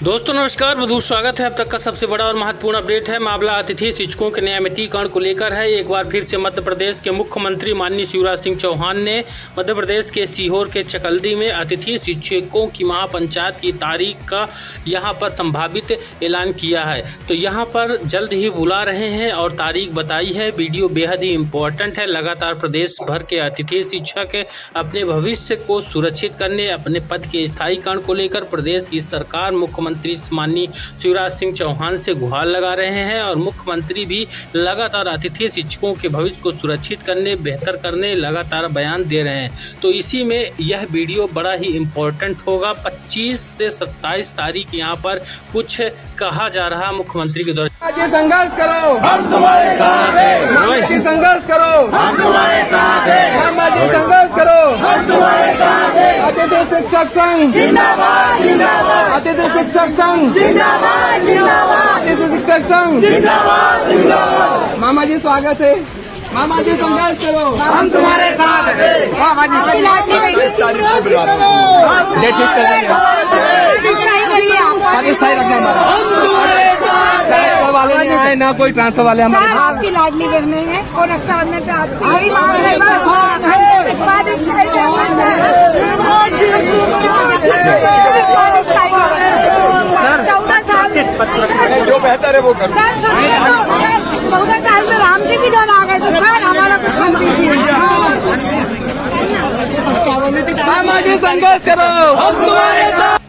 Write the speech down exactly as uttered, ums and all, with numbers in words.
दोस्तों नमस्कार, मधुर स्वागत है। अब तक का सबसे बड़ा और महत्वपूर्ण अपडेट है। मामला अतिथि शिक्षकों के नियमितीकरण को लेकर है। एक बार फिर से मध्य प्रदेश के मुख्यमंत्री माननीय शिवराज सिंह चौहान ने मध्य प्रदेश के सीहोर के चकल्दी में अतिथि शिक्षकों की महापंचायत की तारीख का यहां पर संभावित ऐलान किया है। तो यहां पर जल्द ही बुला रहे हैं और तारीख बताई है। वीडियो बेहद ही इम्पोर्टेंट है। लगातार प्रदेश भर के अतिथि शिक्षक अपने भविष्य को सुरक्षित करने, अपने पद के स्थायीकरण को लेकर प्रदेश की सरकार मुख्यमंत्री माननीय शिवराज सिंह चौहान से गुहार लगा रहे हैं और मुख्यमंत्री भी लगातार अतिथि शिक्षकों के भविष्य को सुरक्षित करने, बेहतर करने लगातार बयान दे रहे हैं। तो इसी में यह वीडियो बड़ा ही इम्पोर्टेंट होगा। पच्चीस से सत्ताईस तारीख यहाँ पर कुछ कहा जा रहा मुख्यमंत्री के द्वारा। संघर्ष करो, हम तुम्हारे साथ हैं। संघर्ष करो, हम तुम्हारे साथ हैं। संघर्ष करो, हम तुम्हारे साथ हैं। अतिथि शिक्षक संघ जिंदाबाद, जिंदाबाद। अतिथि शिक्षक संघ जिंदाबाद, जिंदाबाद। अतिथि शिक्षक संघ जिंदाबाद, जिंदाबाद। मामा जी स्वागत है। मामा जी संघर्ष करो, हम तुम्हारे साथ हैं। मामा जी स्थायी रखना हमारा, हम तुम्हारे साथ वाले नहीं आए ना कोई ट्रांसफर वाले हमारे। आपकी लाडली बहने हैं और रक्षाबंधन पे आपकी यही मांग है। चौदह साल जो बेहतर है वो करो। चौदह साल में राम जी भी जब आ गए तो सर हमारा कुछ कम कीजिए। संघर्ष करो, हम तुम्हारे साथ।